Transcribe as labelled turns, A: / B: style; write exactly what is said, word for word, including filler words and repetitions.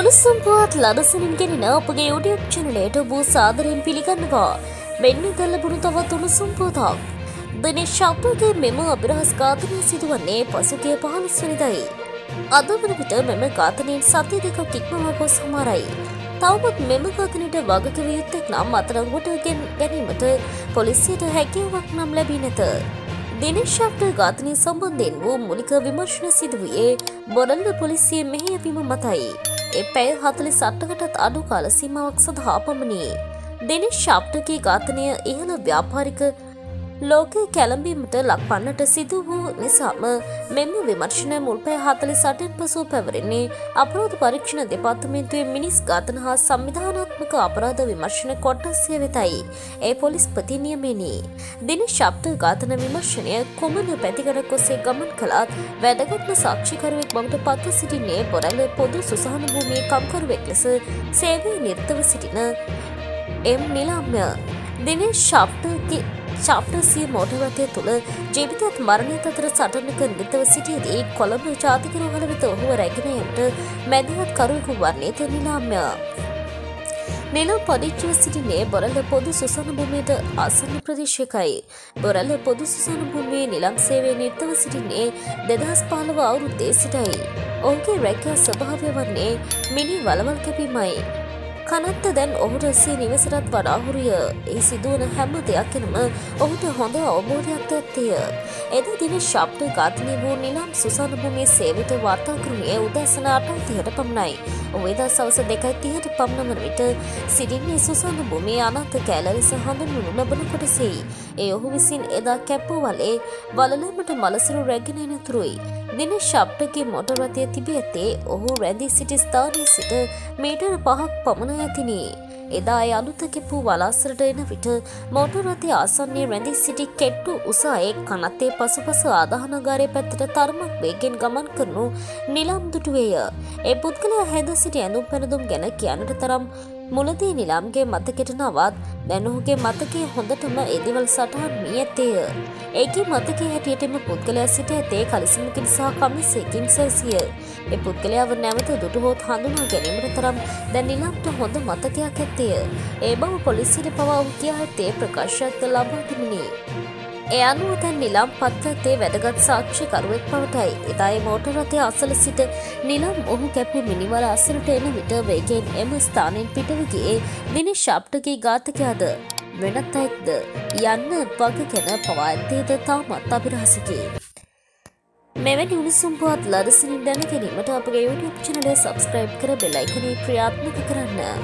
A: උණුසුම් පුවත් ලදසනින් ගෙනෙන අපගේ YouTube channelයට ඔබ සාදරයෙන් පිළිගන්නවා. මෙන්න දැල්ලබුණු තවත් උණුසුම් පුවතක්. දිනේෂ් ශාප්ටගේ මෙම අභිරහස් ඝාතනය සිදුවන්නේ පසුගිය පහළොස් වෙනිදායි. අද වන විට මෙම ඝාතනයෙන් සති දෙකක් ඉක්මවා ගොස් හමාරයි. තවමත් මෙම ඝාතනයට වගකිව යුත්තෙක් නම් අත්අඩංගුවට ගැනීමට පොලිසියට හැකියාවක් නම් ලැබී නැත. දිනේෂ් ශාප්ට ඝාතනය සම්බන්ධයෙන් වූ මූලික විමර්ශන සිදුවුයේ බොරැල්ල පොලිසියේ මෙහෙයවීම මතයි. ඒ පැය හතළිස් අටකටත් අඩු කාල සීමාවක් සඳහා පමණි. දිනේෂ් ශාප්ටගේ ඝාතනය ඉහළ ව්‍යාපාරික ලෝකයේ කැළඹීමට ලක්වන්නට සිදු වූ නිසාම මෙම විමර්ශනය මුල් පැය හතළිස් අටෙන් පසුව පැවරෙන්නේ අපරාධ පරීක්ෂණ දෙපාර්තමේන්තුවේ මිනිස් ඝාතන හා සංවිධානාත්මක අපරාධ විමර්ශන කොට්ටාසය වෙතයි. ඒ පොලිස්පති නියමයෙනි. දිනේෂ් ශාප්ට ඝාතන විමර්ශනය කොමන පැතිකඩක් ඔස්සේ ගමන් කළත් වැදගත්ම සාක්ෂිකරුවෙක් බවට පත්ව සිටින්නේ බොරැල්ල පොදු සුසාන භූමියේ කම්කරුවෙක් ලෙස සේවයේ නිරතව සිටින එම් නිලාම්‍ය. දිනේෂ් ශාප්ටගේ ශාප්ටසිය මෝටර් රථය තුළ ජීවිතයත් මරණයත් අතර සටනක නිරතව සිටියේදී කොළඹ ජාතික රෝහල වෙත ඔහුව රැගෙන යාමට මැදිහත් කරුවෙකු වන්නේද නිලාම්‍ය. නිලම් පදිංචිව සිටින්නේ බොරැල්ල පොදු සුසාන භූමියට ආසන්න ප්‍රදේශයකයි. බොරැල්ල පොදු සුසාන භූමියේ නිලම් සේවයේ නිරතව සිටින්නේ දෙදහස් පහළොව අවුරුද්දේ සිටයි. ඔහුගේ රැකියා ස්වභාවය වන්නේ මිනි වලවල් කැපීමයි. කනත්ත දැන් ඔහුට සිය නිවසටත් වඩා හුරිය. ඒ සිදුවන හැම දෙයක්ෙනම ඔහුට හොඳ අවබෝධයක් ඇත්තේය. එදා දිනේෂ් ශාප්ට ඝාතනය වූ නිලම් සුසාන භූමියේ සේවිත වාර්තා කරුණේ උදෑසන අටයි තිහට පමණයි. ඔහු එදා සවස දෙකයි තිහට පමණ වන විට සිටින්නේ සුසාන භූමියේ අනාථ කෑල්ල ලෙස හඳුන්වනු ලබන කොටසෙයි. ඒ ඔහු විසින් එදා කැප්පෝ වලේ වලලෑමට මලසිරු රැගෙන එන තුරුයි. දිනේෂ් ශාප්ටගේ මෝටර් රථය තිබී ඇත්තේ ඔහු රැඳී සිටි ස්ථානයේ සිට මීටර පහක් පමණ ඇතිනි. එදා ඒ අලුත කෙපූ වලාසරට එන විට මෝටර් රථය ආසන්නයේ රැඳී සිටි කෙට්ටු උසායේ කනත්තේ පසුපස ආදාහනාගාරයේ පැත්තට තරමක් වේගෙන් ගමන් කරනු නිලම් දුටුවේය. ඒ පුද්ගලයා හැද සිටි ඇඳුම් පැළඳුම් ගැන කියන්නට තරම් මුලදී නිලම්ගේ මතකයට නවත් දැන් ඔහුගේ මතකයේ හොඳටම එදිවල් සටහන් වී ඇත්තේය. ඒකේ මතකයේ හැටියට එම පුද්ගලයා සිට ඇත්තේ කලිසමකින් සහ කමිසයකින් සැරසිය. ඒ පුද්ගලයාව නැවත දුටුවොත් හඳුනා ගැනීමට තරම් දැන් නිලම්ට හොඳ මතකයක් ඇත්තේය. ඒ බව පොලිසියට පවා ඔහු කියා ඇත්තේ ප්‍රකාශයක් ලබා තිබුණි. ඒ අනුව දැන් නිලම් පත්වත්තේ වැදගත් සාක්ෂිකරුවෙක් පවතයි. එදා ඒ මෝටර් රථය අසල සිට නිලම් ඔහු කැපූ මිනිවල අසලට එන විට වේගයෙන් එම ස්ථානයෙන් පිටව ගියේ දිනේෂ් ශාප්ටගේ ඝාතකයාද වෙනත් අයෙක්ද යන්න වගකැන පවා ඇත්තේද තාමත් අභිරහසකි. මෙවැනි උණුසුම් පුවත් ලදසනින් දැන ගැනීමට අපගේ YouTube channel එක subscribe කර බෙල් අයිකනේ ක්‍රියාත්මක කරන්න.